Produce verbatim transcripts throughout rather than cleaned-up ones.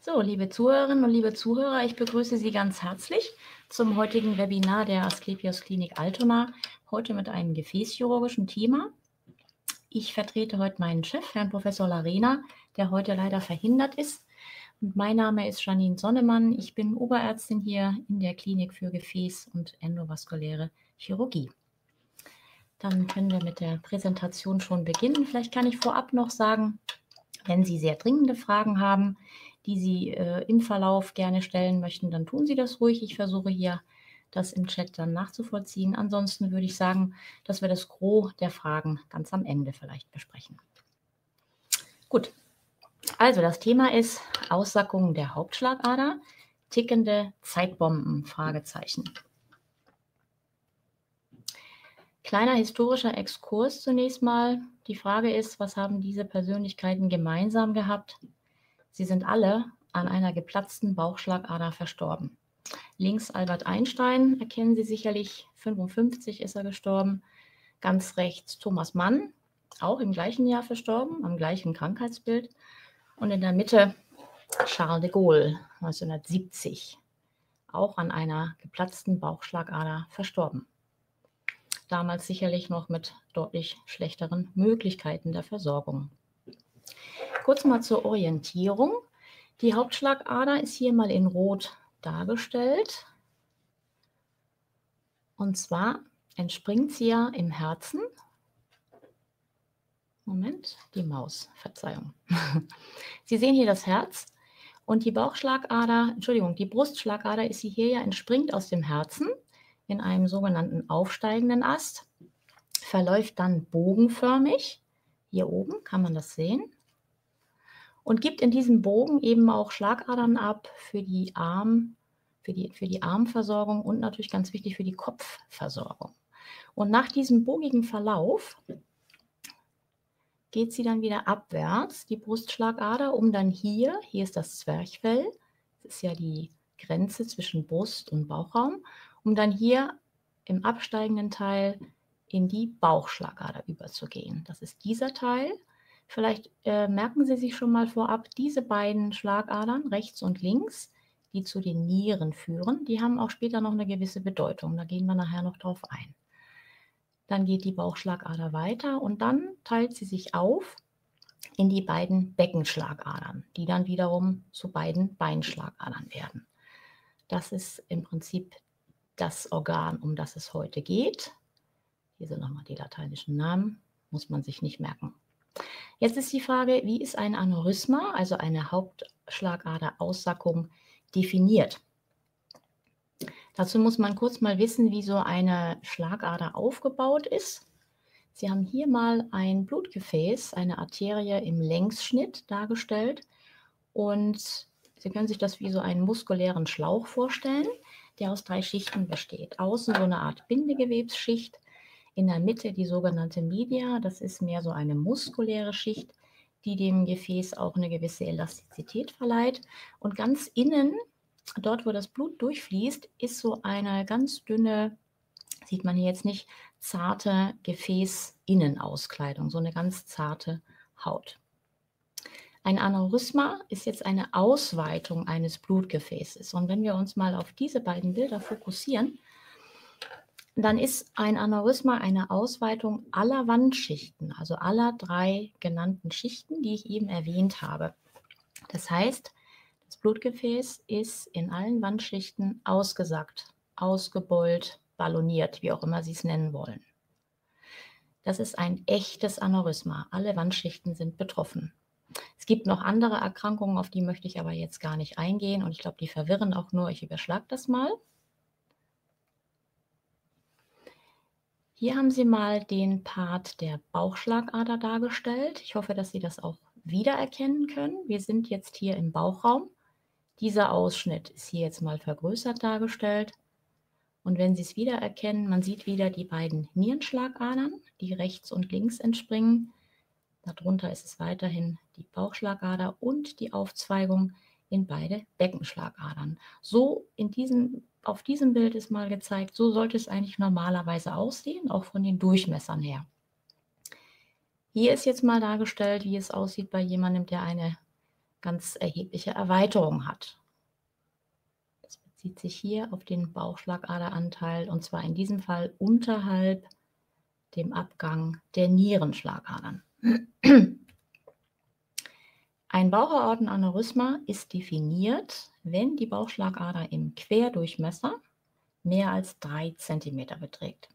So, liebe Zuhörerinnen und liebe Zuhörer, ich begrüße Sie ganz herzlich zum heutigen Webinar der Asklepios Klinik Altona, heute mit einem gefäßchirurgischen Thema. Ich vertrete heute meinen Chef, Herrn Professor Larena, der heute leider verhindert ist. Und mein Name ist Janine Sonnemann. Ich bin Oberärztin hier in der Klinik für Gefäß- und endovaskuläre Chirurgie. Dann können wir mit der Präsentation schon beginnen. Vielleicht kann ich vorab noch sagen, wenn Sie sehr dringende Fragen haben, die Sie äh, im Verlauf gerne stellen möchten, dann tun Sie das ruhig. Ich versuche hier, das im Chat dann nachzuvollziehen. Ansonsten würde ich sagen, dass wir das Gros der Fragen ganz am Ende vielleicht besprechen. Gut, also das Thema ist Aussackung der Hauptschlagader, tickende Zeitbomben, Fragezeichen. Kleiner historischer Exkurs zunächst mal. Die Frage ist, was haben diese Persönlichkeiten gemeinsam gehabt? Sie sind alle an einer geplatzten Bauchschlagader verstorben. Links Albert Einstein, erkennen Sie sicherlich, fünfundfünfzig ist er gestorben. Ganz rechts Thomas Mann, auch im gleichen Jahr verstorben, am gleichen Krankheitsbild. Und in der Mitte Charles de Gaulle, neunzehnhundertsiebzig, auch an einer geplatzten Bauchschlagader verstorben. Damals sicherlich noch mit deutlich schlechteren Möglichkeiten der Versorgung. Kurz mal zur Orientierung. Die Hauptschlagader ist hier mal in Rot dargestellt. Und zwar entspringt sie ja im Herzen. Moment, die Maus, Verzeihung. Sie sehen hier das Herz und die Bauchschlagader, Entschuldigung, die Brustschlagader ist sie hier ja, entspringt aus dem Herzen in einem sogenannten aufsteigenden Ast, verläuft dann bogenförmig, hier oben kann man das sehen, und gibt in diesem Bogen eben auch Schlagadern ab für die Arm, für die, für die Armversorgung und natürlich ganz wichtig für die Kopfversorgung. Und nach diesem bogigen Verlauf geht sie dann wieder abwärts, die Brustschlagader, um dann hier, hier ist das Zwerchfell, das ist ja die Grenze zwischen Brust- und Bauchraum, um dann hier im absteigenden Teil in die Bauchschlagader überzugehen. Das ist dieser Teil. Vielleicht äh, merken Sie sich schon mal vorab, diese beiden Schlagadern, rechts und links, die zu den Nieren führen, die haben auch später noch eine gewisse Bedeutung. Da gehen wir nachher noch drauf ein. Dann geht die Bauchschlagader weiter und dann teilt sie sich auf in die beiden Beckenschlagadern, die dann wiederum zu beiden Beinschlagadern werden. Das ist im Prinzip das Organ, um das es heute geht. Hier sind nochmal die lateinischen Namen, muss man sich nicht merken. Jetzt ist die Frage, wie ist ein Aneurysma, also eine Hauptschlagaderaussackung, definiert? Dazu muss man kurz mal wissen, wie so eine Schlagader aufgebaut ist. Sie haben hier mal ein Blutgefäß, eine Arterie im Längsschnitt dargestellt. Und Sie können sich das wie so einen muskulären Schlauch vorstellen, der aus drei Schichten besteht. Außen so eine Art Bindegewebsschicht, in der Mitte die sogenannte Media, das ist mehr so eine muskuläre Schicht, die dem Gefäß auch eine gewisse Elastizität verleiht. Und ganz innen, dort wo das Blut durchfließt, ist so eine ganz dünne, sieht man hier jetzt nicht, zarte Gefäßinnenauskleidung, so eine ganz zarte Haut. Ein Aneurysma ist jetzt eine Ausweitung eines Blutgefäßes. Und wenn wir uns mal auf diese beiden Bilder fokussieren, dann ist ein Aneurysma eine Ausweitung aller Wandschichten, also aller drei genannten Schichten, die ich eben erwähnt habe. Das heißt, das Blutgefäß ist in allen Wandschichten ausgesackt, ausgebeult, balloniert, wie auch immer Sie es nennen wollen. Das ist ein echtes Aneurysma. Alle Wandschichten sind betroffen. Es gibt noch andere Erkrankungen, auf die möchte ich aber jetzt gar nicht eingehen und ich glaube, die verwirren auch nur. Ich überschlage das mal. Hier haben Sie mal den Part der Bauchschlagader dargestellt. Ich hoffe, dass Sie das auch wiedererkennen können. Wir sind jetzt hier im Bauchraum. Dieser Ausschnitt ist hier jetzt mal vergrößert dargestellt. Und wenn Sie es wiedererkennen, man sieht wieder die beiden Nierenschlagadern, die rechts und links entspringen. Darunter ist es weiterhin die Bauchschlagader und die Aufzweigung in beide Beckenschlagadern. So in diesem, auf diesem Bild ist mal gezeigt, so sollte es eigentlich normalerweise aussehen, auch von den Durchmessern her. Hier ist jetzt mal dargestellt, wie es aussieht bei jemandem, der eine ganz erhebliche Erweiterung hat. Das bezieht sich hier auf den Bauchschlagaderanteil und zwar in diesem Fall unterhalb dem Abgang der Nierenschlagadern. Ein Bauchaortenaneurysma ist definiert, wenn die Bauchschlagader im Querdurchmesser mehr als drei Zentimeter beträgt.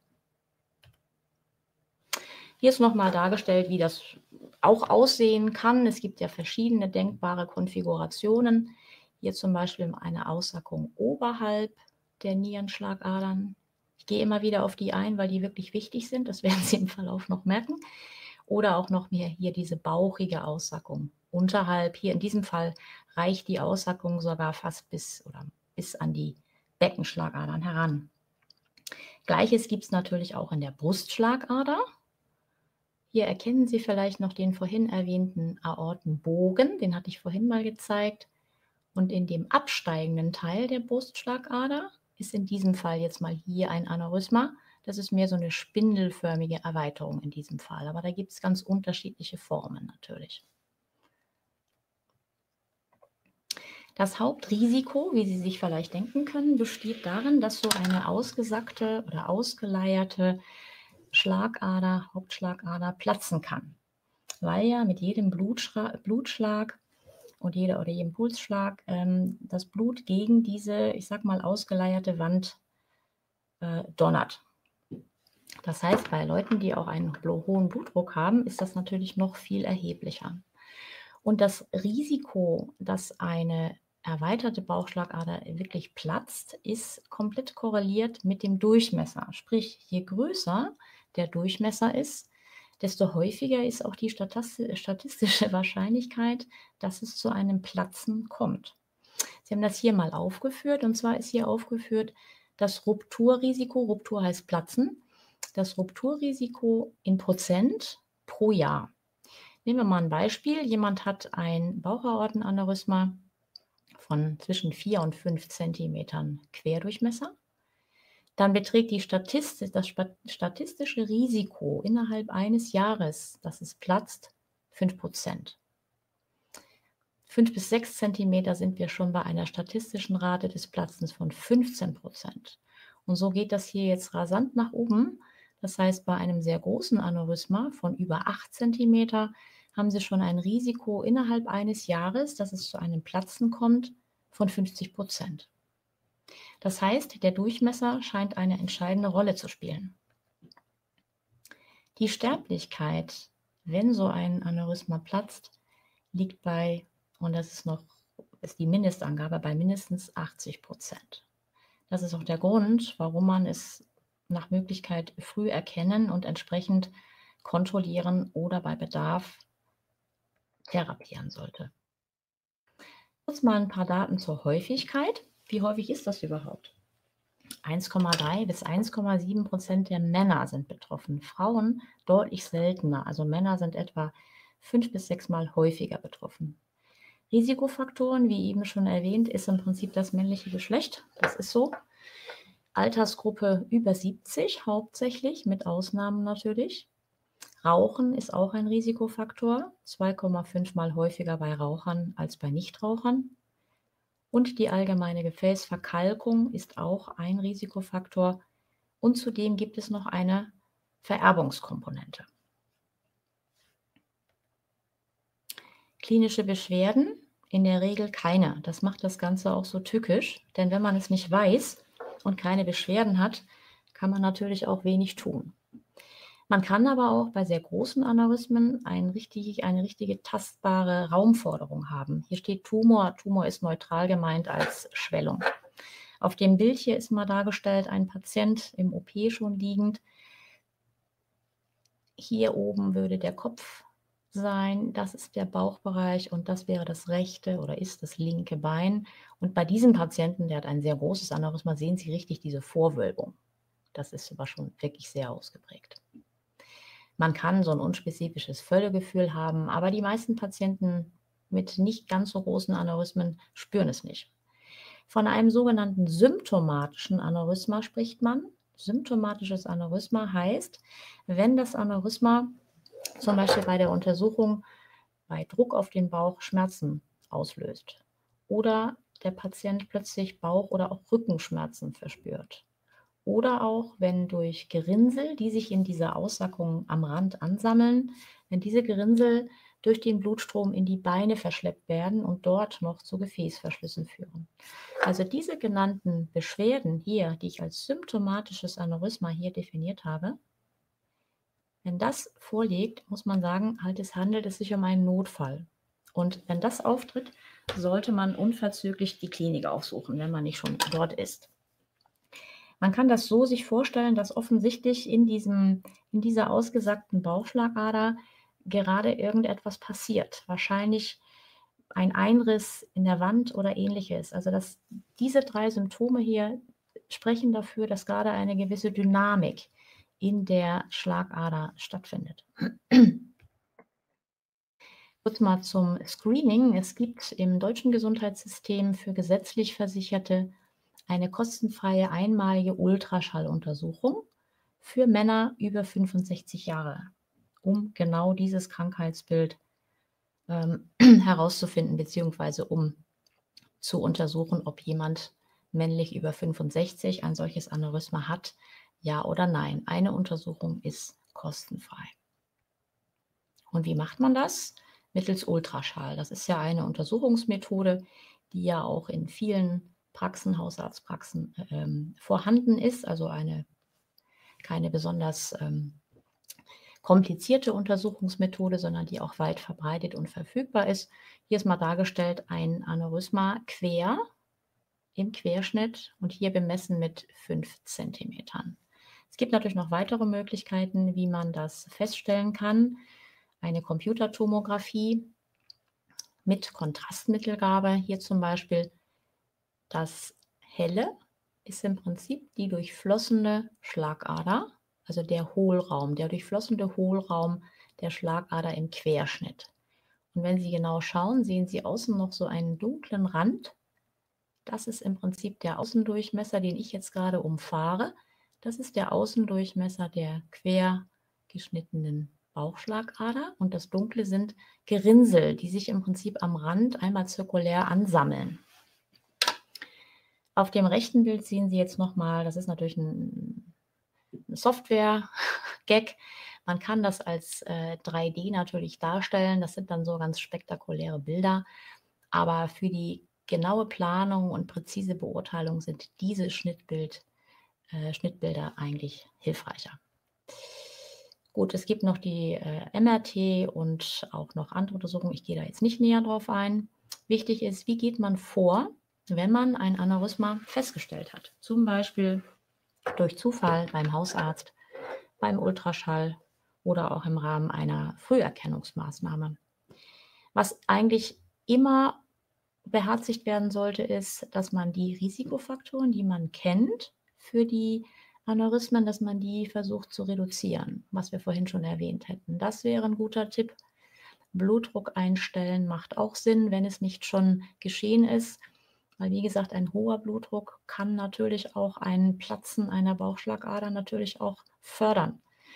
Hier ist nochmal dargestellt, wie das auch aussehen kann. Es gibt ja verschiedene denkbare Konfigurationen. Hier zum Beispiel eine Aussackung oberhalb der Nierenschlagadern. Ich gehe immer wieder auf die ein, weil die wirklich wichtig sind. Das werden Sie im Verlauf noch merken. Oder auch noch mehr hier diese bauchige Aussackung unterhalb. Hier in diesem Fall reicht die Aussackung sogar fast bis, oder bis an die Beckenschlagadern heran. Gleiches gibt es natürlich auch in der Brustschlagader. Hier erkennen Sie vielleicht noch den vorhin erwähnten Aortenbogen, den hatte ich vorhin mal gezeigt. Und in dem absteigenden Teil der Brustschlagader ist in diesem Fall jetzt mal hier ein Aneurysma. Das ist mehr so eine spindelförmige Erweiterung in diesem Fall, aber da gibt es ganz unterschiedliche Formen natürlich. Das Hauptrisiko, wie Sie sich vielleicht denken können, besteht darin, dass so eine ausgesackte oder ausgeleierte Schlagader, Hauptschlagader platzen kann, weil ja mit jedem Blutschlag, Blutschlag und jeder oder jedem Pulsschlag ähm, das Blut gegen diese, ich sag mal, ausgeleierte Wand äh, donnert. Das heißt, bei Leuten, die auch einen hohen Blutdruck haben, ist das natürlich noch viel erheblicher. Und das Risiko, dass eine erweiterte Bauchschlagader wirklich platzt, ist komplett korreliert mit dem Durchmesser. Sprich, je größer der Durchmesser ist, desto häufiger ist auch die statistische Wahrscheinlichkeit, dass es zu einem Platzen kommt. Sie haben das hier mal aufgeführt, und zwar ist hier aufgeführt das Rupturrisiko, Ruptur heißt Platzen, das Rupturrisiko in Prozent pro Jahr. Nehmen wir mal ein Beispiel. Jemand hat ein Bauchaortenaneurysma von zwischen vier und fünf Zentimetern Querdurchmesser. Dann beträgt die Statistik, das statistische Risiko innerhalb eines Jahres, dass es platzt, fünf Prozent. fünf bis sechs Zentimeter sind wir schon bei einer statistischen Rate des Platzens von fünfzehn Prozent. Und so geht das hier jetzt rasant nach oben. Das heißt, bei einem sehr großen Aneurysma von über acht Zentimeter haben Sie schon ein Risiko innerhalb eines Jahres, dass es zu einem Platzen kommt, von fünfzig Prozent. Das heißt, der Durchmesser scheint eine entscheidende Rolle zu spielen. Die Sterblichkeit, wenn so ein Aneurysma platzt, liegt bei, und das ist noch ist die Mindestangabe, bei mindestens achtzig Prozent. Das ist auch der Grund, warum man es nach Möglichkeit früh erkennen und entsprechend kontrollieren oder bei Bedarf therapieren sollte. Kurz mal ein paar Daten zur Häufigkeit. Wie häufig ist das überhaupt? eins Komma drei bis eins Komma sieben Prozent der Männer sind betroffen, Frauen deutlich seltener. Also Männer sind etwa fünf bis sechs Mal häufiger betroffen. Risikofaktoren, wie eben schon erwähnt, ist im Prinzip das männliche Geschlecht. Das ist so. Altersgruppe über siebzig hauptsächlich, mit Ausnahmen natürlich. Rauchen ist auch ein Risikofaktor, zwei Komma fünf Mal häufiger bei Rauchern als bei Nichtrauchern. Und die allgemeine Gefäßverkalkung ist auch ein Risikofaktor. Und zudem gibt es noch eine Vererbungskomponente. Klinische Beschwerden? In der Regel keine. Das macht das Ganze auch so tückisch, denn wenn man es nicht weiß und keine Beschwerden hat, kann man natürlich auch wenig tun. Man kann aber auch bei sehr großen Aneurysmen ein richtig, eine richtige tastbare Raumforderung haben. Hier steht Tumor. Tumor ist neutral gemeint als Schwellung. Auf dem Bild hier ist mal dargestellt ein Patient im O P schon liegend. Hier oben würde der Kopf sein, das ist der Bauchbereich und das wäre das rechte oder ist das linke Bein. Und bei diesem Patienten, der hat ein sehr großes Aneurysma, sehen Sie richtig diese Vorwölbung. Das ist aber schon wirklich sehr ausgeprägt. Man kann so ein unspezifisches Völlegefühl haben, aber die meisten Patienten mit nicht ganz so großen Aneurysmen spüren es nicht. Von einem sogenannten symptomatischen Aneurysma spricht man. Symptomatisches Aneurysma heißt, wenn das Aneurysma zum Beispiel bei der Untersuchung bei Druck auf den Bauch Schmerzen auslöst. Oder der Patient plötzlich Bauch- oder auch Rückenschmerzen verspürt. Oder auch, wenn durch Gerinnsel, die sich in dieser Aussackung am Rand ansammeln, wenn diese Gerinnsel durch den Blutstrom in die Beine verschleppt werden und dort noch zu Gefäßverschlüssen führen. Also diese genannten Beschwerden hier, die ich als symptomatisches Aneurysma hier definiert habe, wenn das vorliegt, muss man sagen, halt es handelt es sich um einen Notfall. Und wenn das auftritt, sollte man unverzüglich die Klinik aufsuchen, wenn man nicht schon dort ist. Man kann das so sich vorstellen, dass offensichtlich in, diesem, in dieser ausgesackten Bauchschlagader gerade irgendetwas passiert. Wahrscheinlich ein Einriss in der Wand oder ähnliches. Also dass diese drei Symptome hier sprechen dafür, dass gerade eine gewisse Dynamik in der Schlagader stattfindet. Kurz mal zum Screening. Es gibt im deutschen Gesundheitssystem für gesetzlich Versicherte eine kostenfreie einmalige Ultraschalluntersuchung für Männer über fünfundsechzig Jahre, um genau dieses Krankheitsbild ähm, herauszufinden, beziehungsweise um zu untersuchen, ob jemand männlich über fünfundsechzig ein solches Aneurysma hat, ja oder nein. Eine Untersuchung ist kostenfrei. Und wie macht man das? Mittels Ultraschall. Das ist ja eine Untersuchungsmethode, die ja auch in vielen Praxen, Hausarztpraxen ähm, vorhanden ist, also eine keine besonders ähm, komplizierte Untersuchungsmethode, sondern die auch weit verbreitet und verfügbar ist. Hier ist mal dargestellt ein Aneurysma quer im Querschnitt und hier bemessen mit fünf Zentimetern. Es gibt natürlich noch weitere Möglichkeiten, wie man das feststellen kann. Eine Computertomographie mit Kontrastmittelgabe. Hier zum Beispiel das Helle ist im Prinzip die durchflossene Schlagader, also der Hohlraum, der durchflossene Hohlraum der Schlagader im Querschnitt. Und wenn Sie genau schauen, sehen Sie außen noch so einen dunklen Rand. Das ist im Prinzip der Außendurchmesser, den ich jetzt gerade umfahre. Das ist der Außendurchmesser der quer geschnittenen Bauchschlagader und das Dunkle sind Gerinnsel, die sich im Prinzip am Rand einmal zirkulär ansammeln. Auf dem rechten Bild sehen Sie jetzt nochmal, das ist natürlich ein, ein Software-Gag. Man kann das als äh, drei D natürlich darstellen. Das sind dann so ganz spektakuläre Bilder. Aber für die genaue Planung und präzise Beurteilung sind diese Schnittbild, äh, Schnittbilder eigentlich hilfreicher. Gut, es gibt noch die äh, M R T und auch noch andere Untersuchungen. Ich gehe da jetzt nicht näher drauf ein. Wichtig ist, wie geht man vor, wenn man ein Aneurysma festgestellt hat? Zum Beispiel durch Zufall beim Hausarzt, beim Ultraschall oder auch im Rahmen einer Früherkennungsmaßnahme. Was eigentlich immer beherzigt werden sollte, ist, dass man die Risikofaktoren, die man kennt für die Aneurysmen, dass man die versucht zu reduzieren, was wir vorhin schon erwähnt hätten. Das wäre ein guter Tipp. Blutdruck einstellen macht auch Sinn, wenn es nicht schon geschehen ist, weil wie gesagt, ein hoher Blutdruck kann natürlich auch ein Platzen einer Bauchschlagader natürlich auch fördern.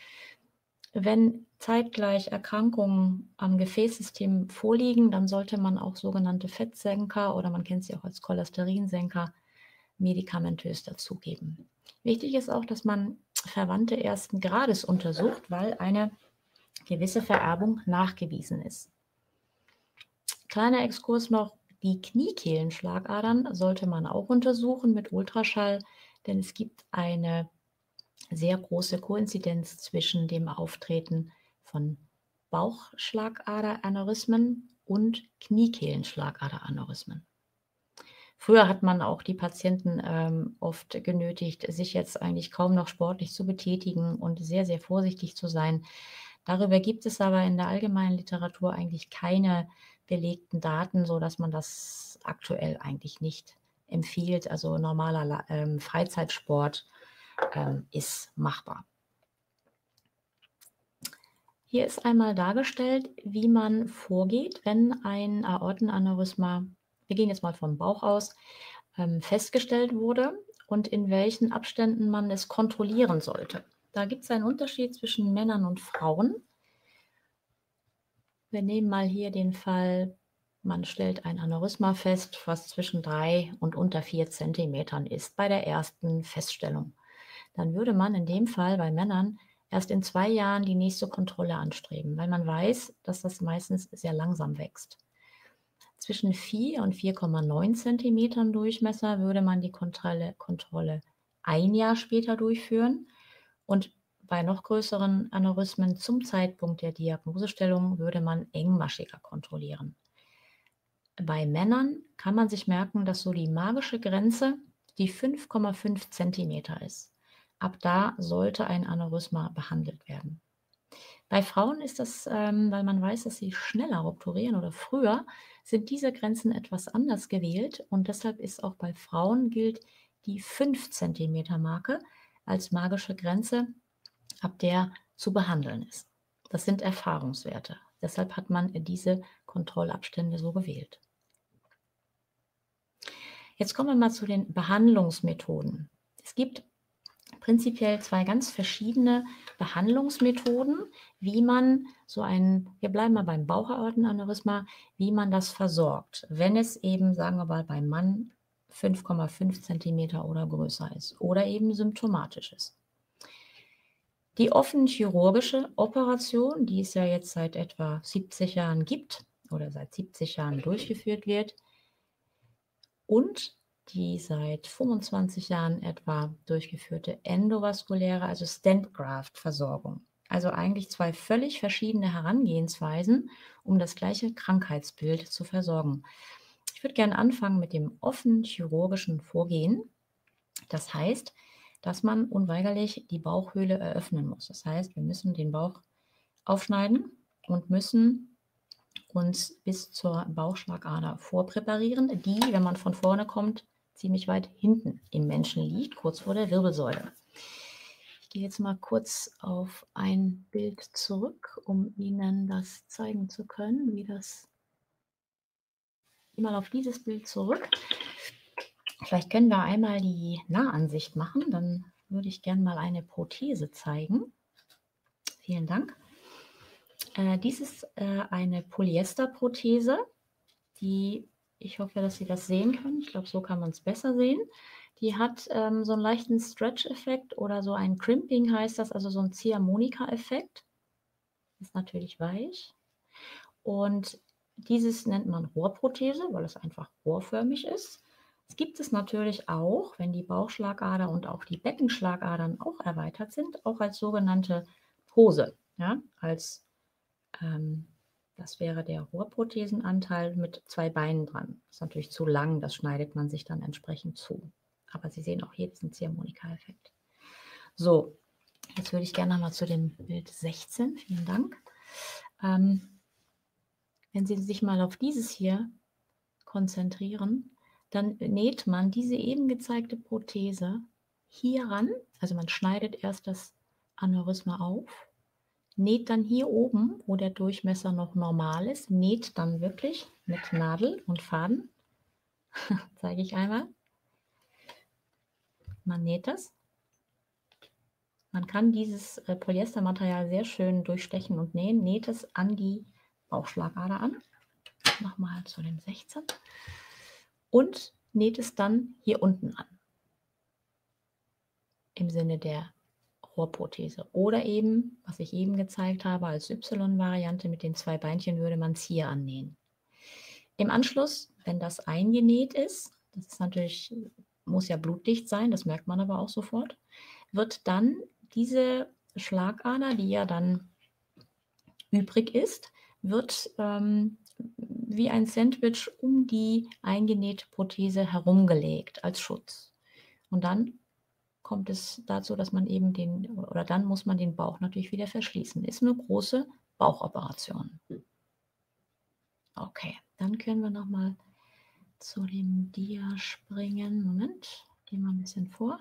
Wenn zeitgleich Erkrankungen am Gefäßsystem vorliegen, dann sollte man auch sogenannte Fettsenker oder man kennt sie auch als Cholesterinsenker medikamentös dazugeben. Wichtig ist auch, dass man Verwandte ersten Grades untersucht, weil eine gewisse Vererbung nachgewiesen ist. Kleiner Exkurs noch, die Kniekehlenschlagadern sollte man auch untersuchen mit Ultraschall, denn es gibt eine sehr große Koinzidenz zwischen dem Auftreten von Bauchschlagader-Aneurysmen und Kniekehlenschlagader-Aneurysmen. Früher hat man auch die Patienten ähm, oft genötigt, sich jetzt eigentlich kaum noch sportlich zu betätigen und sehr, sehr vorsichtig zu sein. Darüber gibt es aber in der allgemeinen Literatur eigentlich keine belegten Daten, sodass man das aktuell eigentlich nicht empfiehlt. Also normaler ähm, Freizeitsport ähm, ist machbar. Hier ist einmal dargestellt, wie man vorgeht, wenn ein Aortenaneurysma, wir gehen jetzt mal vom Bauch aus, ähm, festgestellt wurde und in welchen Abständen man es kontrollieren sollte. Da gibt es einen Unterschied zwischen Männern und Frauen. Wir nehmen mal hier den Fall man stellt ein Aneurysma fest, was zwischen drei und unter vier Zentimetern ist bei der ersten Feststellung. Dann würde man in dem Fall bei Männern erst in zwei Jahren die nächste Kontrolle anstreben, weil man weiß, dass das meistens sehr langsam wächst. Zwischen vier und vier Komma neun Zentimetern Durchmesser würde man die Kontrolle, Kontrolle ein Jahr später durchführen und bei noch größeren Aneurysmen zum Zeitpunkt der Diagnosestellung würde man engmaschiger kontrollieren. Bei Männern kann man sich merken, dass so die magische Grenze die fünf Komma fünf Zentimeter ist. Ab da sollte ein Aneurysma behandelt werden. Bei Frauen ist das, ähm, weil man weiß, dass sie schneller rupturieren oder früher, sind diese Grenzen etwas anders gewählt und deshalb ist auch bei Frauen gilt die fünf Zentimeter Marke als magische Grenze, ab der zu behandeln ist. Das sind Erfahrungswerte. Deshalb hat man diese Kontrollabstände so gewählt. Jetzt kommen wir mal zu den Behandlungsmethoden. Es gibt prinzipiell zwei ganz verschiedene Behandlungsmethoden, wie man so ein, wir bleiben mal beim Bauchaortenaneurysma, wie man das versorgt, wenn es eben, sagen wir mal, beim Mann fünf Komma fünf Zentimeter oder größer ist oder eben symptomatisch ist. Die offen chirurgische Operation, die es ja jetzt seit etwa siebzig Jahren gibt oder seit siebzig Jahren durchgeführt wird, und die seit fünfundzwanzig Jahren etwa durchgeführte endovaskuläre, also Stent-Graft-Versorgung. Also eigentlich zwei völlig verschiedene Herangehensweisen, um das gleiche Krankheitsbild zu versorgen. Ich würde gerne anfangen mit dem offen chirurgischen Vorgehen. Das heißt, dass man unweigerlich die Bauchhöhle eröffnen muss. Das heißt, wir müssen den Bauch aufschneiden und müssen uns bis zur Bauchschlagader vorpräparieren, die, wenn man von vorne kommt, ziemlich weit hinten im Menschen liegt, kurz vor der Wirbelsäule. Ich gehe jetzt mal kurz auf ein Bild zurück, um Ihnen das zeigen zu können, wie das. Ich gehe mal auf dieses Bild zurück. Vielleicht können wir einmal die Nahansicht machen, dann würde ich gerne mal eine Prothese zeigen. Vielen Dank. Äh, dies ist äh, eine Polyesterprothese, die, ich hoffe, dass Sie das sehen können. Ich glaube, so kann man es besser sehen. Die hat ähm, so einen leichten Stretch-Effekt oder so ein Crimping heißt das, also so ein Ziehharmonika-Effekt. Ist natürlich weich. Und dieses nennt man Rohrprothese, weil es einfach rohrförmig ist. Es gibt es natürlich auch, wenn die Bauchschlagader und auch die Beckenschlagadern auch erweitert sind, auch als sogenannte Hose, ja, als ähm, das wäre der Rohrprothesenanteil mit zwei Beinen dran. Das ist natürlich zu lang, das schneidet man sich dann entsprechend zu. Aber Sie sehen auch hier diesen Ziehharmonika-Effekt. So, jetzt würde ich gerne noch mal zu dem Bild sechzehn, vielen Dank. Ähm, wenn Sie sich mal auf dieses hier konzentrieren, dann näht man diese eben gezeigte Prothese hier ran, also man schneidet erst das Aneurysma auf, näht dann hier oben, wo der Durchmesser noch normal ist, näht dann wirklich mit Nadel und Faden. Zeige ich einmal. Man näht das. Man kann dieses äh, Polyestermaterial sehr schön durchstechen und nähen, näht es an die Bauchschlagader an. Nochmal zu dem sechzehn. Und näht es dann hier unten an. Im Sinne der Rohrprothese. Oder eben, was ich eben gezeigt habe, als Y-Variante mit den zwei Beinchen würde man es hier annähen. Im Anschluss, wenn das eingenäht ist, das ist natürlich, muss ja blutdicht sein, das merkt man aber auch sofort, wird dann diese Schlagader, die ja dann übrig ist, wird ähm, wie ein Sandwich um die eingenähte Prothese herumgelegt als Schutz. Und dann kommt es dazu, dass man eben den, oder dann muss man den Bauch natürlich wieder verschließen. Ist eine große Bauchoperation. Okay, dann können wir noch mal zu dem Dia springen. Moment, gehen wir ein bisschen vor.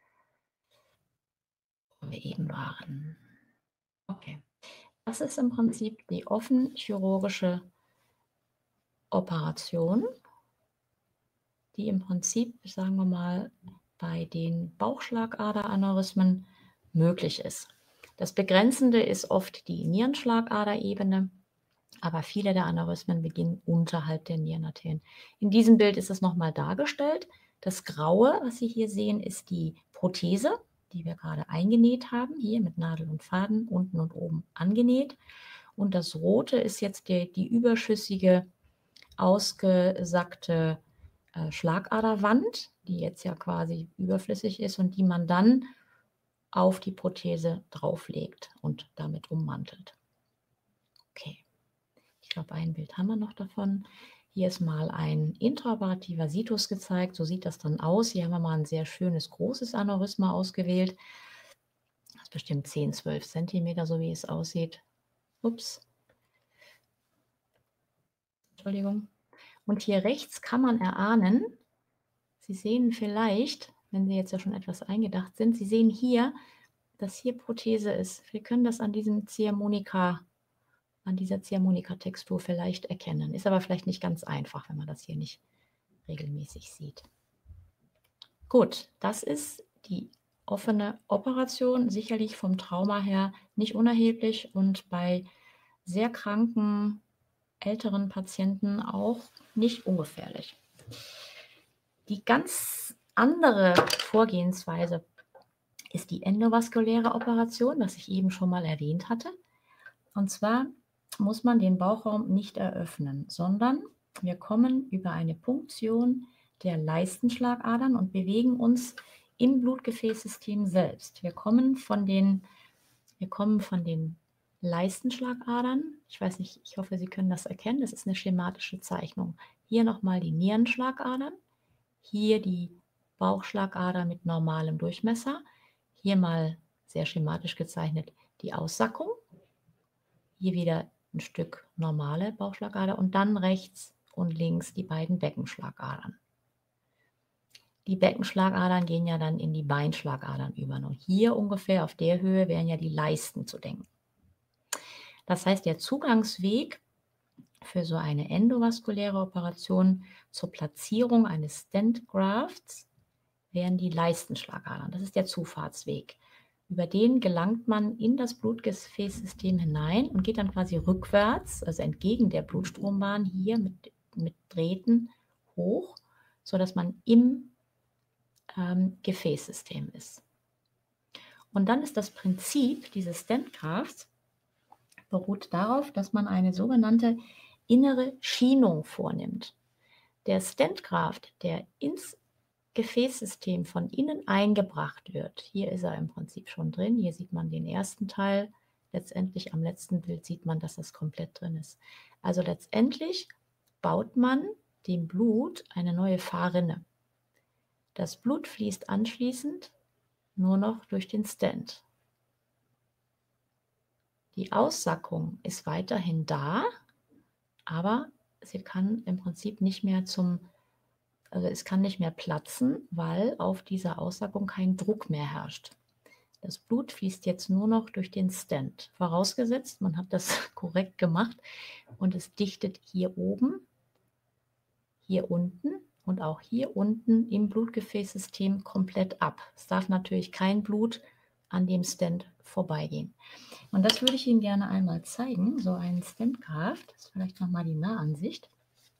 Wo wir eben waren. Okay, das ist im Prinzip die offen chirurgische Operation, die im Prinzip, sagen wir mal, bei den Bauchschlagader-Aneurysmen möglich ist. Das Begrenzende ist oft die Nierenschlagaderebene. aber viele der Aneurysmen beginnen unterhalb der Nierenarterien. In diesem Bild ist es nochmal dargestellt. Das Graue, was Sie hier sehen, ist die Prothese, die wir gerade eingenäht haben, hier mit Nadel und Faden, unten und oben angenäht. Und das Rote ist jetzt die, die überschüssige, ausgesackte äh, Schlagaderwand, die jetzt ja quasi überflüssig ist und die man dann auf die Prothese drauflegt und damit ummantelt. Okay. Ich glaube, ein Bild haben wir noch davon. Hier ist mal ein intraoperativer Situs gezeigt. So sieht das dann aus. Hier haben wir mal ein sehr schönes, großes Aneurysma ausgewählt. Das ist bestimmt zehn, zwölf Zentimeter, so wie es aussieht. Ups. Entschuldigung. Und hier rechts kann man erahnen, Sie sehen vielleicht, wenn Sie jetzt ja schon etwas eingedacht sind, Sie sehen hier, dass hier Prothese ist. Wir können das an diesem Ziehharmonika an dieser Ziehharmonika-Textur vielleicht erkennen. Ist aber vielleicht nicht ganz einfach, wenn man das hier nicht regelmäßig sieht. Gut, das ist die offene Operation, sicherlich vom Trauma her nicht unerheblich und bei sehr kranken, älteren Patienten auch nicht ungefährlich. Die ganz andere Vorgehensweise ist die endovaskuläre Operation, was ich eben schon mal erwähnt hatte. Und zwar muss man den Bauchraum nicht eröffnen, sondern wir kommen über eine Punktion der Leistenschlagadern und bewegen uns im Blutgefäßsystem selbst. Wir kommen von den, wir kommen von den Leistenschlagadern. Ich weiß nicht, ich hoffe, Sie können das erkennen. Das ist eine schematische Zeichnung. Hier nochmal die Nierenschlagadern, hier die Bauchschlagader mit normalem Durchmesser, hier mal sehr schematisch gezeichnet die Aussackung, hier wieder ein Stück normale Bauchschlagader und dann rechts und links die beiden Beckenschlagadern. Die Beckenschlagadern gehen ja dann in die Beinschlagadern über. Und hier ungefähr auf der Höhe wären ja die Leisten zu denken. Das heißt, der Zugangsweg für so eine endovaskuläre Operation zur Platzierung eines Stent-Grafts wären die Leistenschlagadern. Das ist der Zufahrtsweg. Über den gelangt man in das Blutgefäßsystem hinein und geht dann quasi rückwärts, also entgegen der Blutstrombahn hier mit, mit Drähten hoch, sodass man im ähm, Gefäßsystem ist. Und dann ist das Prinzip dieses Stent-Grafts beruht darauf, dass man eine sogenannte innere Schienung vornimmt. Der Stent-Graft, der ins Gefäßsystem von innen eingebracht wird. Hier ist er im Prinzip schon drin. Hier sieht man den ersten Teil. Letztendlich am letzten Bild sieht man, dass das komplett drin ist. Also letztendlich baut man dem Blut eine neue Fahrrinne. Das Blut fließt anschließend nur noch durch den Stent. Die Aussackung ist weiterhin da, aber sie kann im Prinzip nicht mehr zum Also es kann nicht mehr platzen, weil auf dieser Aussackung kein Druck mehr herrscht. Das Blut fließt jetzt nur noch durch den Stent. Vorausgesetzt, man hat das korrekt gemacht und es dichtet hier oben, hier unten und auch hier unten im Blutgefäßsystem komplett ab. Es darf natürlich kein Blut an dem Stent vorbeigehen. Und das würde ich Ihnen gerne einmal zeigen, so ein Stent-Graft. Das ist vielleicht nochmal die Nahansicht.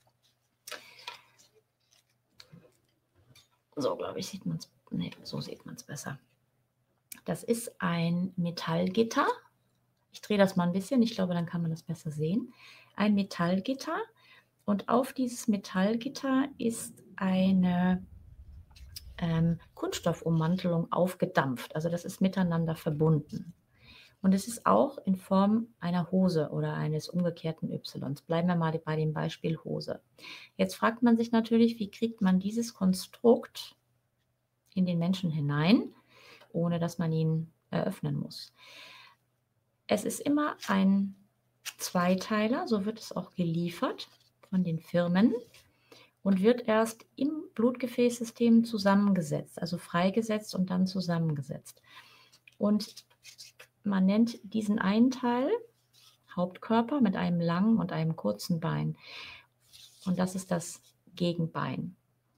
So, glaube ich, sieht man es. Nee, so sieht man es besser. Das ist ein Metallgitter. Ich drehe das mal ein bisschen, ich glaube, dann kann man das besser sehen. Ein Metallgitter und auf dieses Metallgitter ist eine ähm, Kunststoffummantelung aufgedampft. Also das ist miteinander verbunden. Und es ist auch in Form einer Hose oder eines umgekehrten Y. Bleiben wir mal bei dem Beispiel Hose. Jetzt fragt man sich natürlich, wie kriegt man dieses Konstrukt in den Menschen hinein, ohne dass man ihn eröffnen muss. Es ist immer ein Zweiteiler, so wird es auch geliefert von den Firmen und wird erst im Blutgefäßsystem zusammengesetzt, also freigesetzt und dann zusammengesetzt. Und man nennt diesen einen Teil Hauptkörper mit einem langen und einem kurzen Bein. Und das ist das Gegenbein.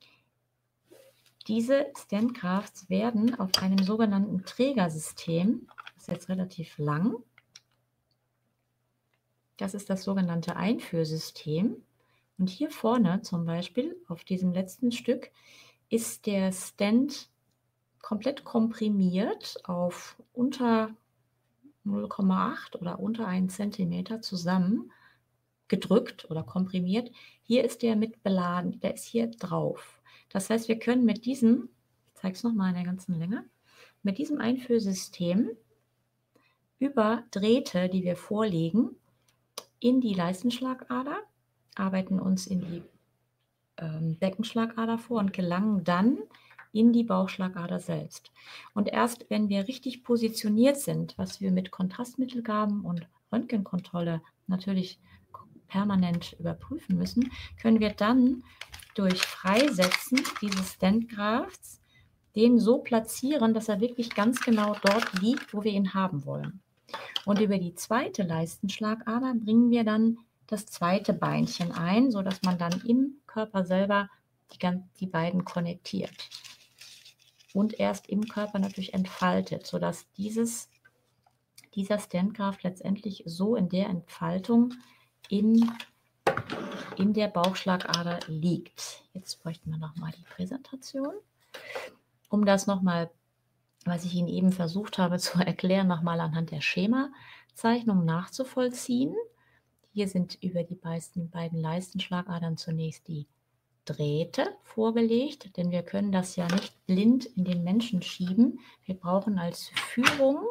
Diese Stent-Grafts werden auf einem sogenannten Trägersystem, das ist jetzt relativ lang, Das ist das sogenannte Einführsystem. Und hier vorne zum Beispiel auf diesem letzten Stück ist der Stent komplett komprimiert auf unter null Komma acht oder unter einen Zentimeter zusammen gedrückt oder komprimiert. Hier ist der mit beladen, der ist hier drauf. Das heißt, wir können mit diesem, ich zeige es nochmal in der ganzen Länge, mit diesem Einführsystem über Drähte, die wir vorlegen, in die Leistenschlagader, arbeiten uns in die ähm, Beckenschlagader vor und gelangen dann in die Bauchschlagader selbst. Und erst wenn wir richtig positioniert sind, was wir mit Kontrastmittelgaben und Röntgenkontrolle natürlich permanent überprüfen müssen, können wir dann durch Freisetzen dieses Stentgrafts den so platzieren, dass er wirklich ganz genau dort liegt, wo wir ihn haben wollen. Und über die zweite Leistenschlagader bringen wir dann das zweite Beinchen ein, sodass man dann im Körper selber die, die beiden konnektiert. Und erst im Körper natürlich entfaltet, sodass dieses, dieser Stentgraft letztendlich so in der Entfaltung in, in der Bauchschlagader liegt. Jetzt bräuchten wir nochmal die Präsentation. Um das nochmal, was ich Ihnen eben versucht habe zu erklären, nochmal anhand der Schemazeichnung nachzuvollziehen. Hier sind über die beiden, beiden Leistenschlagadern zunächst die Drähte vorgelegt, denn wir können das ja nicht blind in den Menschen schieben. Wir brauchen als Führung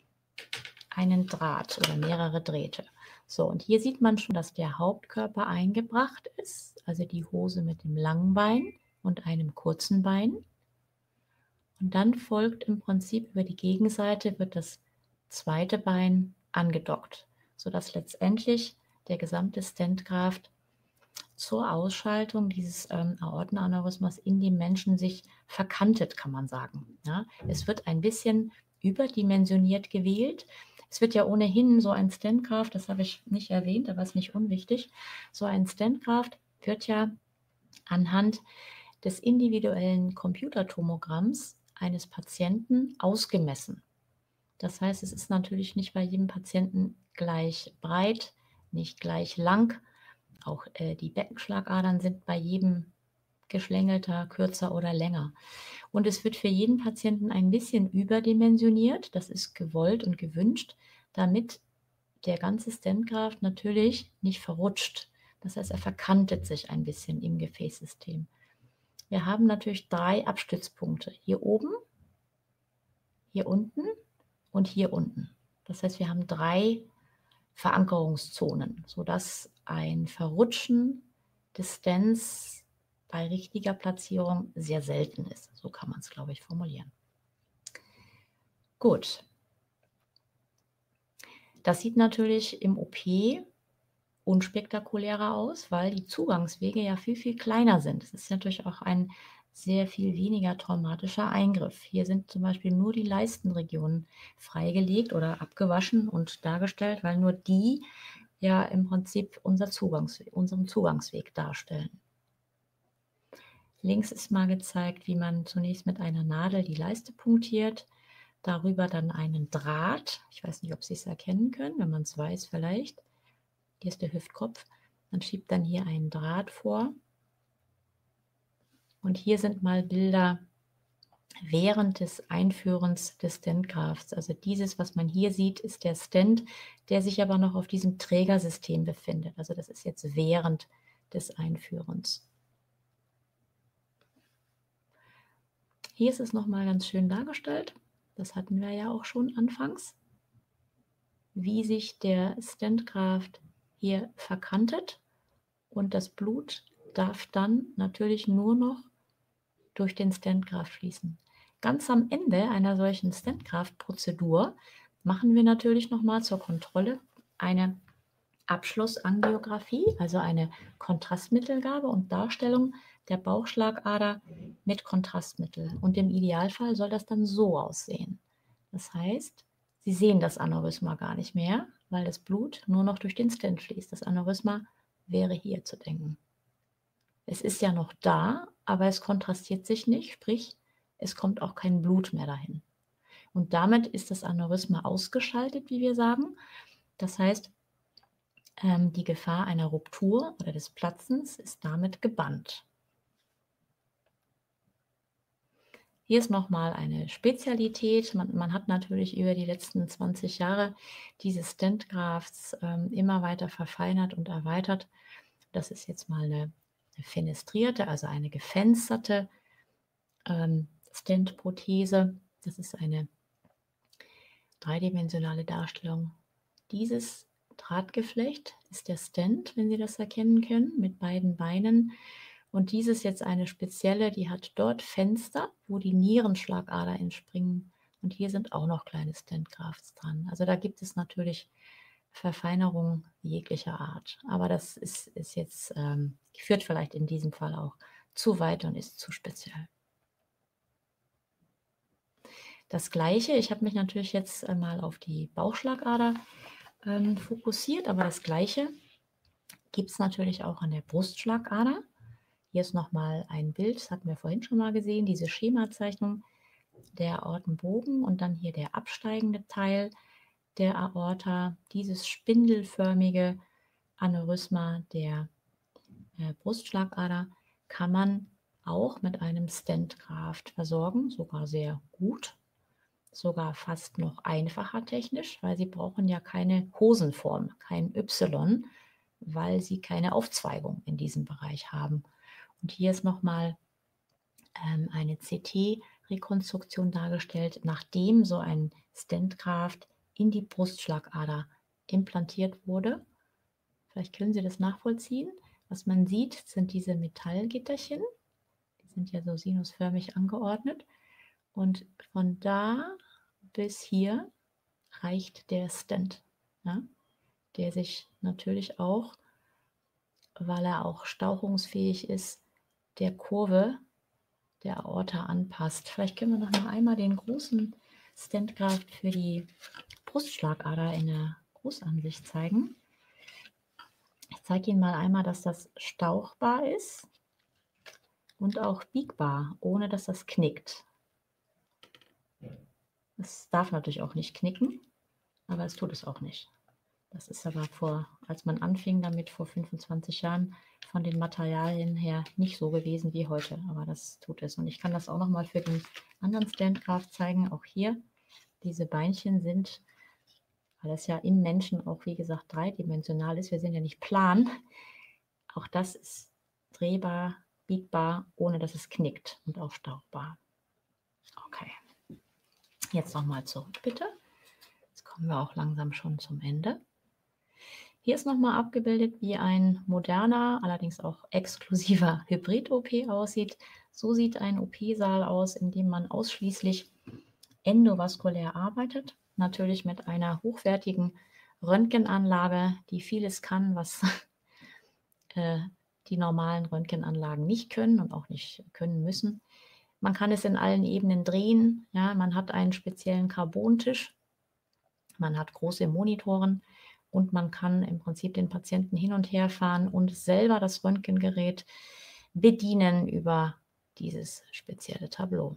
einen Draht oder mehrere Drähte. So, und hier sieht man schon, dass der Hauptkörper eingebracht ist, also die Hose mit dem langen Bein und einem kurzen Bein. Und dann folgt im Prinzip über die Gegenseite wird das zweite Bein angedockt, sodass letztendlich der gesamte Stentgraft zur Ausschaltung dieses ähm, Aortenaneurysmas in dem Menschen sich verkantet, kann man sagen. Ja? Es wird ein bisschen überdimensioniert gewählt. Es wird ja ohnehin so ein Stentgraft, das habe ich nicht erwähnt, aber ist nicht unwichtig, so ein Stentgraft wird ja anhand des individuellen Computertomogramms eines Patienten ausgemessen. Das heißt, es ist natürlich nicht bei jedem Patienten gleich breit, nicht gleich lang. Auch äh, die Beckenschlagadern sind bei jedem geschlängelter, kürzer oder länger. Und es wird für jeden Patienten ein bisschen überdimensioniert. Das ist gewollt und gewünscht, damit der ganze Stentgraft natürlich nicht verrutscht. Das heißt, er verkantet sich ein bisschen im Gefäßsystem. Wir haben natürlich drei Abstützpunkte. Hier oben, hier unten und hier unten. Das heißt, wir haben drei Verankerungszonen, sodass ein Verrutschen des Stents bei richtiger Platzierung sehr selten ist. So kann man es, glaube ich, formulieren. Gut. Das sieht natürlich im O P unspektakulärer aus, weil die Zugangswege ja viel, viel kleiner sind. Es ist natürlich auch ein sehr viel weniger traumatischer Eingriff. Hier sind zum Beispiel nur die Leistenregionen freigelegt oder abgewaschen und dargestellt, weil nur die ja im Prinzip unser Zugangsweg, unseren Zugangsweg darstellen. Links ist mal gezeigt, wie man zunächst mit einer Nadel die Leiste punktiert, darüber dann einen Draht. Ich weiß nicht, ob Sie es erkennen können, wenn man es weiß vielleicht. Hier ist der Hüftkopf. Man schiebt dann hier einen Draht vor. Und hier sind mal Bilder während des Einführens des Stentgrafts. Also dieses, was man hier sieht, ist der Stent, der sich aber noch auf diesem Trägersystem befindet. Also das ist jetzt während des Einführens. Hier ist es nochmal ganz schön dargestellt. Das hatten wir ja auch schon anfangs. Wie sich der Stentgraft hier verkantet und das Blut darf dann natürlich nur noch durch den Stentgraft fließen. Ganz am Ende einer solchen Stentgraft-Prozedur machen wir natürlich nochmal zur Kontrolle eine Abschlussangiographie, also eine Kontrastmittelgabe und Darstellung der Bauchschlagader mit Kontrastmittel. Und im Idealfall soll das dann so aussehen. Das heißt, Sie sehen das Aneurysma gar nicht mehr, weil das Blut nur noch durch den Stent fließt. Das Aneurysma wäre hier zu denken. Es ist ja noch da, aber es kontrastiert sich nicht, sprich, es kommt auch kein Blut mehr dahin. Und damit ist das Aneurysma ausgeschaltet, wie wir sagen. Das heißt, Ähm, die Gefahr einer Ruptur oder des Platzens ist damit gebannt. Hier ist nochmal eine Spezialität. Man, man hat natürlich über die letzten zwanzig Jahre diese Stent-Grafts ähm, immer weiter verfeinert und erweitert. Das ist jetzt mal eine, eine fenestrierte, also eine gefensterte ähm, Stent-Prothese. Das ist eine dreidimensionale Darstellung. Dieses Drahtgeflecht ist der Stent, wenn Sie das erkennen können, mit beiden Beinen. Und dieses jetzt eine spezielle, die hat dort Fenster, wo die Nierenschlagader entspringen. Und hier sind auch noch kleine Stent-Grafts dran. Also da gibt es natürlich Verfeinerungen jeglicher Art. Aber das ist, ist jetzt, ähm, führt vielleicht in diesem Fall auch zu weit und ist zu speziell. Das Gleiche, ich habe mich natürlich jetzt äh, mal auf die Bauchschlagader ähm, fokussiert, aber das Gleiche gibt es natürlich auch an der Brustschlagader. Hier ist nochmal ein Bild, das hatten wir vorhin schon mal gesehen, diese Schemazeichnung der Aortenbogen und dann hier der absteigende Teil der Aorta, dieses spindelförmige Aneurysma der äh, Brustschlagader kann man auch mit einem Stent-Graft versorgen, sogar sehr gut, sogar fast noch einfacher technisch, weil sie brauchen ja keine Hosenform, kein Y, weil sie keine Aufzweigung in diesem Bereich haben. Und hier ist nochmal ähm, eine C T-Rekonstruktion dargestellt, nachdem so ein Stent-Graft in die Brustschlagader implantiert wurde. Vielleicht können Sie das nachvollziehen. Was man sieht, sind diese Metallgitterchen. Die sind ja so sinusförmig angeordnet. Und von da bis hier reicht der Stent, ja, der sich natürlich auch, weil er auch stauchungsfähig ist, der Kurve der Aorta anpasst. Vielleicht können wir noch mal einmal den großen Stent-Graft für die Brustschlagader in der Großansicht zeigen. Ich zeige Ihnen mal einmal, dass das stauchbar ist und auch biegbar, ohne dass das knickt. Es darf natürlich auch nicht knicken, aber es tut es auch nicht. Das ist aber vor, als man anfing damit vor fünfundzwanzig Jahren, von den Materialien her nicht so gewesen wie heute, aber das tut es. Und ich kann das auch noch mal für den anderen Stand-Graft zeigen. Auch hier, diese Beinchen sind, weil das ja im Menschen auch, wie gesagt, dreidimensional ist, wir sind ja nicht plan, auch das ist drehbar, biegbar, ohne dass es knickt und auch stauchbar. Okay, jetzt nochmal zurück bitte. Jetzt kommen wir auch langsam schon zum Ende. Hier ist nochmal abgebildet, wie ein moderner, allerdings auch exklusiver Hybrid-O P aussieht. So sieht ein O P-Saal aus, in dem man ausschließlich endovaskulär arbeitet. Natürlich mit einer hochwertigen Röntgenanlage, die vieles kann, was äh, die normalen Röntgenanlagen nicht können und auch nicht können müssen. Man kann es in allen Ebenen drehen. Ja, man hat einen speziellen Carbontisch. Man hat große Monitoren. Und man kann im Prinzip den Patienten hin und her fahren und selber das Röntgengerät bedienen über dieses spezielle Tableau.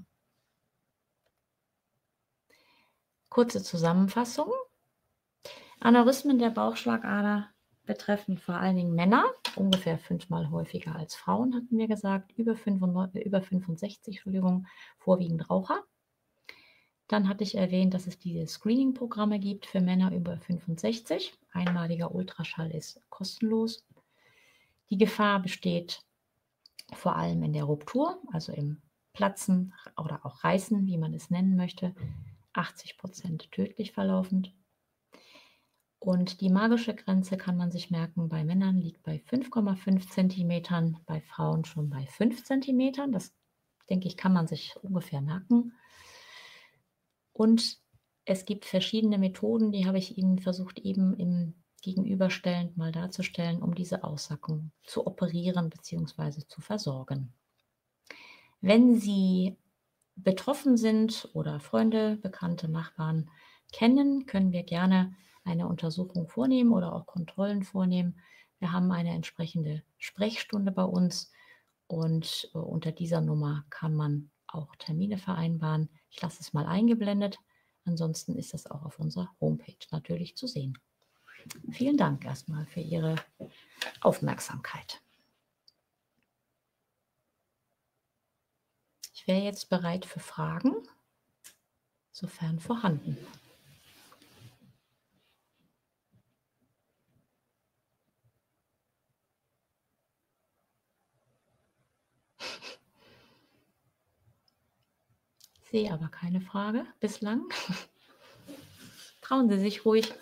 Kurze Zusammenfassung. Aneurysmen der Bauchschlagader betreffen vor allen Dingen Männer, ungefähr fünfmal häufiger als Frauen, hatten wir gesagt, über, fünfundneunzig, über fünfundsechzig, Entschuldigung, vorwiegend Raucher. Dann hatte ich erwähnt, dass es diese Screening-Programme gibt für Männer über fünfundsechzig. Einmaliger Ultraschall ist kostenlos. Die Gefahr besteht vor allem in der Ruptur, also im Platzen oder auch Reißen, wie man es nennen möchte, achtzig Prozent tödlich verlaufend. Und die magische Grenze kann man sich merken, bei Männern liegt bei fünf Komma fünf Zentimetern, bei Frauen schon bei fünf Zentimetern. Das, denke ich, kann man sich ungefähr merken. Und es gibt verschiedene Methoden, die habe ich Ihnen versucht eben im gegenüberstellend mal darzustellen, um diese Aussackung zu operieren bzw. zu versorgen. Wenn Sie betroffen sind oder Freunde, Bekannte, Nachbarn kennen, können wir gerne eine Untersuchung vornehmen oder auch Kontrollen vornehmen. Wir haben eine entsprechende Sprechstunde bei uns und äh, unter dieser Nummer kann man auch Termine vereinbaren. Ich lasse es mal eingeblendet. Ansonsten ist das auch auf unserer Homepage natürlich zu sehen. Vielen Dank erstmal für Ihre Aufmerksamkeit. Ich wäre jetzt bereit für Fragen, sofern vorhanden. Ich sehe aber keine Frage bislang. Trauen Sie sich ruhig.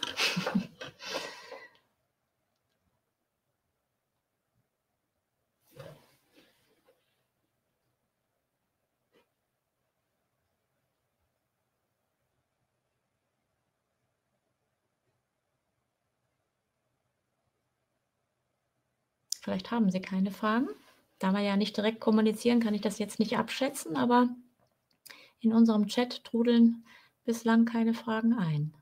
Vielleicht haben Sie keine Fragen. Da wir ja nicht direkt kommunizieren, kann ich das jetzt nicht abschätzen, aber in unserem Chat trudeln bislang keine Fragen ein.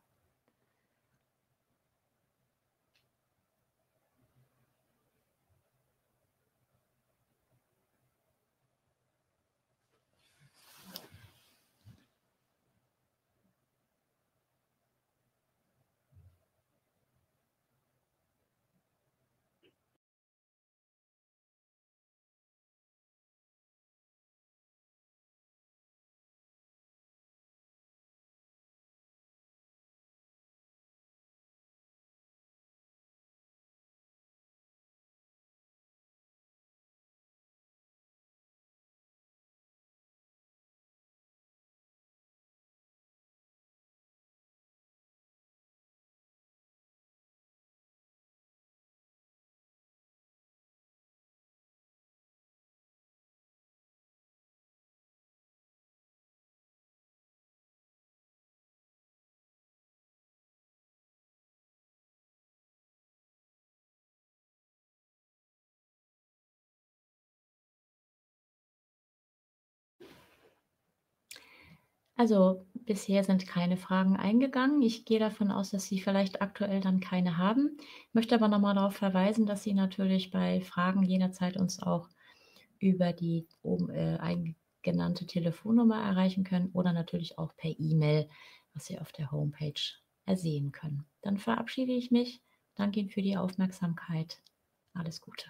Also bisher sind keine Fragen eingegangen. Ich gehe davon aus, dass Sie vielleicht aktuell dann keine haben. Möchte aber noch mal darauf verweisen, dass Sie natürlich bei Fragen jederzeit uns auch über die oben, äh, ein genannte Telefonnummer erreichen können oder natürlich auch per E-Mail, was Sie auf der Homepage ersehen können. Dann verabschiede ich mich. Danke Ihnen für die Aufmerksamkeit. Alles Gute.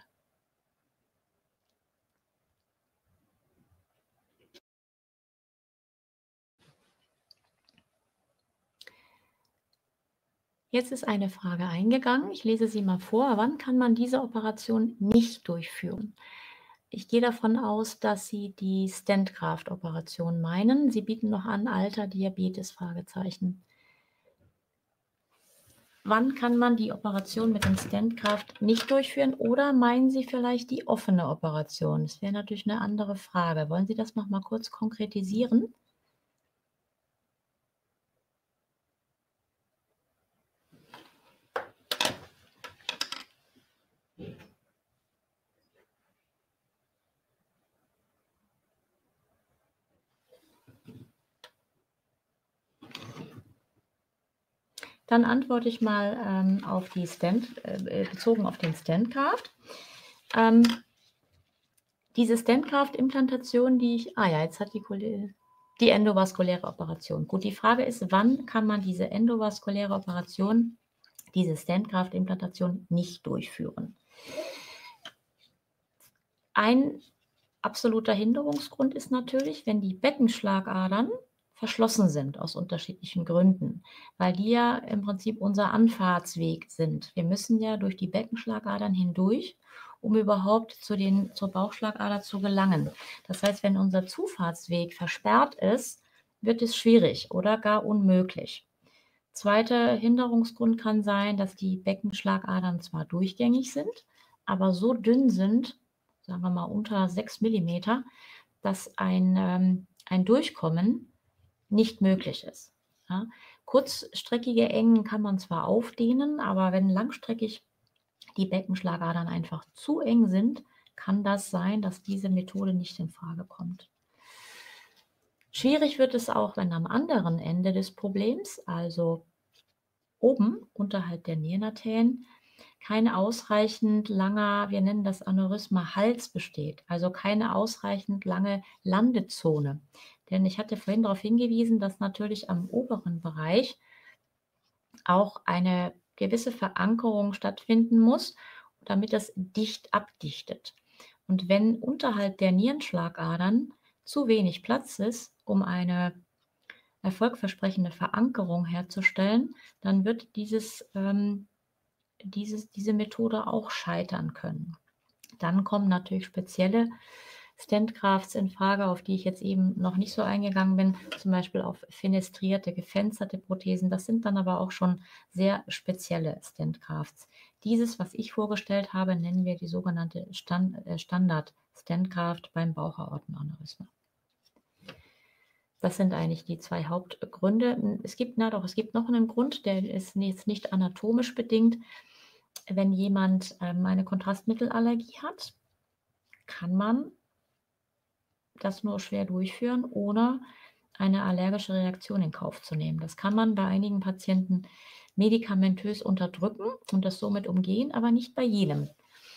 Jetzt ist eine Frage eingegangen. Ich lese sie mal vor. Wann kann man diese Operation nicht durchführen? Ich gehe davon aus, dass Sie die Stent-Graft-Operation meinen. Sie bieten noch an, Alter, Diabetes, Fragezeichen. Wann kann man die Operation mit dem Stent-Graft nicht durchführen? Oder meinen Sie vielleicht die offene Operation? Das wäre natürlich eine andere Frage. Wollen Sie das noch mal kurz konkretisieren? Dann antworte ich mal ähm, auf die Stent, äh, bezogen auf den Stent-Graft. Ähm, diese Stent-Graft-Implantation, die ich, ah ja, jetzt hat die Kollegin, die endovaskuläre Operation. Gut, die Frage ist, wann kann man diese endovaskuläre Operation, diese Stent-Graft-Implantation nicht durchführen? Ein absoluter Hinderungsgrund ist natürlich, wenn die Beckenschlagadern verschlossen sind aus unterschiedlichen Gründen, weil die ja im Prinzip unser Anfahrtsweg sind. Wir müssen ja durch die Beckenschlagadern hindurch, um überhaupt zu den, zur Bauchschlagader zu gelangen. Das heißt, wenn unser Zufahrtsweg versperrt ist, wird es schwierig oder gar unmöglich. Zweiter Hinderungsgrund kann sein, dass die Beckenschlagadern zwar durchgängig sind, aber so dünn sind, sagen wir mal unter sechs Millimeter, dass ein, ähm, ein Durchkommen nicht möglich ist. Ja. Kurzstreckige Engen kann man zwar aufdehnen, aber wenn langstreckig die Beckenschlagadern einfach zu eng sind, kann das sein, dass diese Methode nicht in Frage kommt. Schwierig wird es auch, wenn am anderen Ende des Problems, also oben unterhalb der Niernartäen, kein ausreichend langer, wir nennen das Aneurysma Hals besteht, also keine ausreichend lange Landezone. Denn ich hatte vorhin darauf hingewiesen, dass natürlich am oberen Bereich auch eine gewisse Verankerung stattfinden muss, damit das dicht abdichtet. Und wenn unterhalb der Nierenschlagadern zu wenig Platz ist, um eine erfolgversprechende Verankerung herzustellen, dann wird dieses, ähm, dieses, diese Methode auch scheitern können. Dann kommen natürlich spezielle Stent-Grafts in Frage, auf die ich jetzt eben noch nicht so eingegangen bin, zum Beispiel auf fenestrierte, gefensterte Prothesen. Das sind dann aber auch schon sehr spezielle Stent-Grafts. Dieses, was ich vorgestellt habe, nennen wir die sogenannte Stand, äh, Standard-Stent-Graft beim Bauchaortenaneurysma. Das sind eigentlich die zwei Hauptgründe. Es gibt, na doch, es gibt noch einen Grund, der ist jetzt nicht anatomisch bedingt. Wenn jemand ähm, eine Kontrastmittelallergie hat, kann man das nur schwer durchführen, ohne eine allergische Reaktion in Kauf zu nehmen. Das kann man bei einigen Patienten medikamentös unterdrücken und das somit umgehen, aber nicht bei jedem.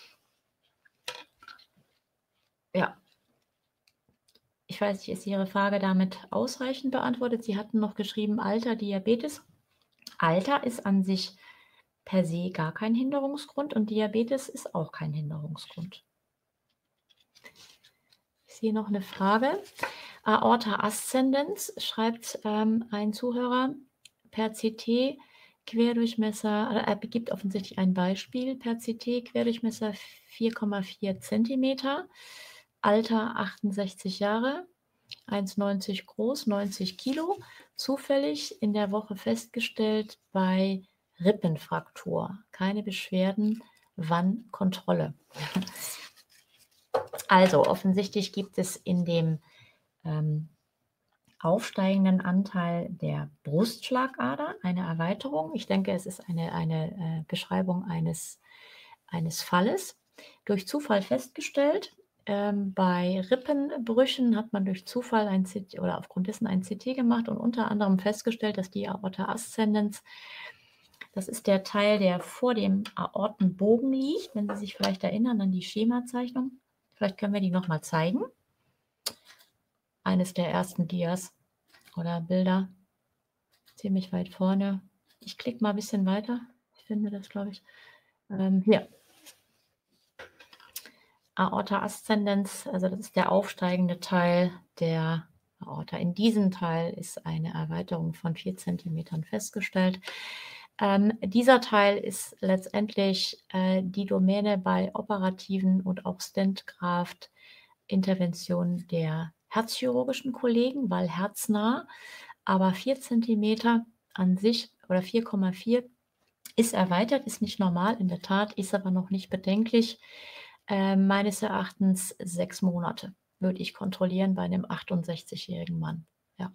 Ja. Ich weiß nicht, ist Ihre Frage damit ausreichend beantwortet? Sie hatten noch geschrieben, Alter, Diabetes. Alter ist an sich per se gar kein Hinderungsgrund und Diabetes ist auch kein Hinderungsgrund. Ich sehe noch eine Frage. Aorta Ascendens schreibt ähm, ein Zuhörer per C T Querdurchmesser, er äh, gibt offensichtlich ein Beispiel per C T Querdurchmesser vier Komma vier Zentimeter, Alter achtundsechzig Jahre, eins neunzig groß, neunzig Kilo, zufällig in der Woche festgestellt bei Rippenfraktur. Keine Beschwerden, wann Kontrolle? Also offensichtlich gibt es in dem ähm, aufsteigenden Anteil der Brustschlagader eine Erweiterung. Ich denke, es ist eine, eine äh, Beschreibung eines, eines Falles. Durch Zufall festgestellt. Ähm, bei Rippenbrüchen hat man durch Zufall ein C T oder aufgrund dessen ein C T gemacht und unter anderem festgestellt, dass die Aorta Ascendens, das ist der Teil, der vor dem Aortenbogen liegt, wenn Sie sich vielleicht erinnern an die Schemazeichnung. Vielleicht können wir die nochmal zeigen. Eines der ersten Dias oder Bilder. Ziemlich weit vorne. Ich klicke mal ein bisschen weiter. Ich finde das, glaube ich. Ähm, hier. Aorta Ascendens, also das ist der aufsteigende Teil der Aorta. In diesem Teil ist eine Erweiterung von vier Zentimetern festgestellt. Ähm, dieser Teil ist letztendlich äh, die Domäne bei operativen und auch Stent-Graft-Interventionen der herzchirurgischen Kollegen, weil herznah, aber vier Zentimeter an sich oder vier Komma vier ist erweitert, ist nicht normal, in der Tat, ist aber noch nicht bedenklich. Äh, meines Erachtens sechs Monate würde ich kontrollieren bei einem achtundsechzigjährigen Mann. Ja.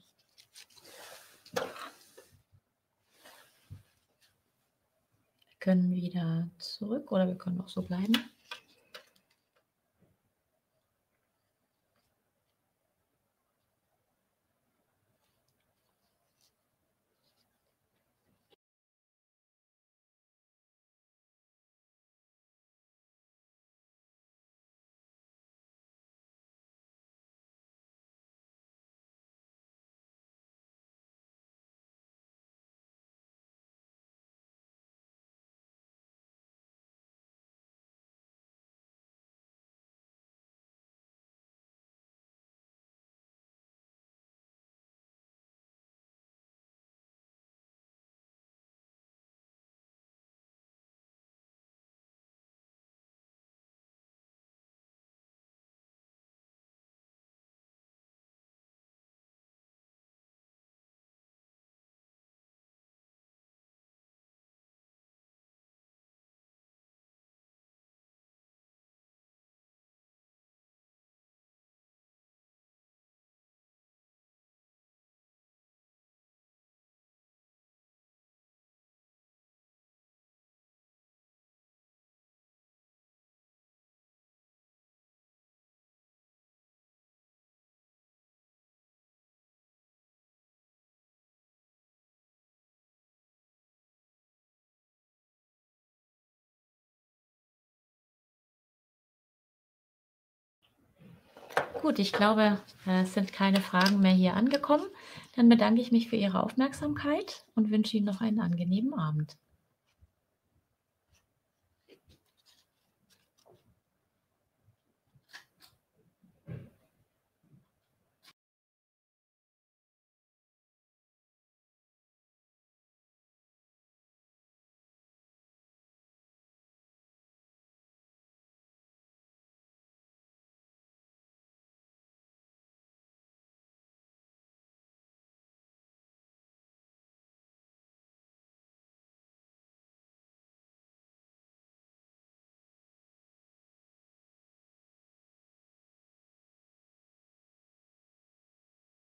Wir können wieder zurück oder wir können auch so bleiben. Gut, ich glaube, es sind keine Fragen mehr hier angekommen. Dann bedanke ich mich für Ihre Aufmerksamkeit und wünsche Ihnen noch einen angenehmen Abend.